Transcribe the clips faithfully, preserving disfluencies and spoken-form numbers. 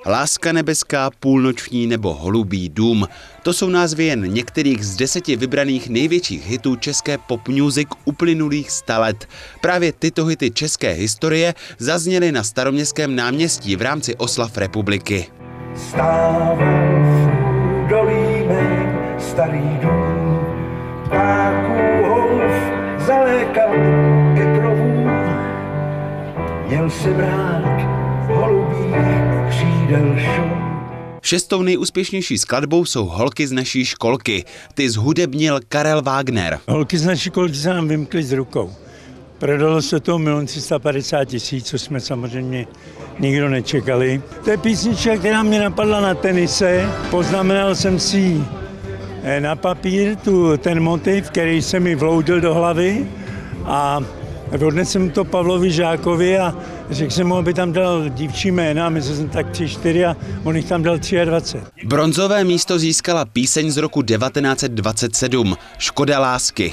Láska nebeská, Půlnoční nebo Holubý dům. To jsou názvy jen některých z deseti vybraných největších hitů české pop music uplynulých sta let. Právě tyto hity české historie zazněly na Staroměstském náměstí v rámci oslav republiky. Stával v dolíme starý dům, ptáků houf zalékal ke krovům. Měl se brát holubí křídel šum. Šestou nejúspěšnější skladbou jsou Holky z naší školky. Ty zhudebnil Karel Wagner. Holky z naší školky se nám vymkly z rukou. Prodalo se to milion tři sta padesát tisíc, co jsme samozřejmě nikdo nečekali. To je písnička, která mě napadla na tenise. Poznamenal jsem si na papír tu, ten motiv, který se mi vloudil do hlavy a odnesl jsem to Pavlovi Žákovi a řekl jsem mu, aby tam dal dívčí jména, my jsme tak tři, čtyři a on jich tam dal dvacet tři. Bronzové místo získala píseň z roku devatenáct set dvacet sedm, Škoda lásky.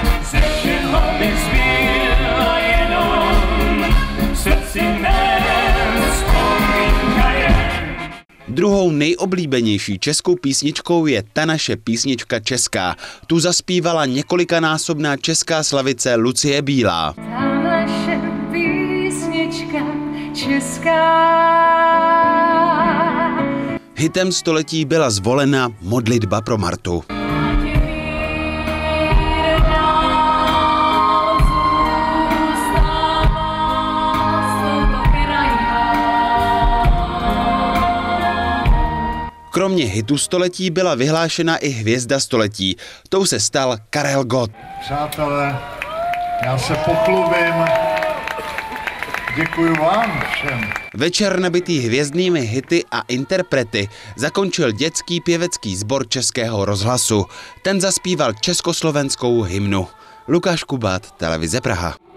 Druhou nejoblíbenější českou písničkou je Ta naše písnička česká. Tu zaspívala několikanásobná česká slavice Lucie Bílá. Ta naše písnička česká. Hitem století byla zvolena Modlitba pro Martu. Kromě hitu století byla vyhlášena i hvězda století. Tou se stal Karel Gott. Přátelé, já se pochlubím. Děkuji vám všem. Večer nabitý hvězdnými hity a interprety zakončil dětský pěvecký sbor Českého rozhlasu. Ten zaspíval československou hymnu. Lukáš Kubát, Televize Praha.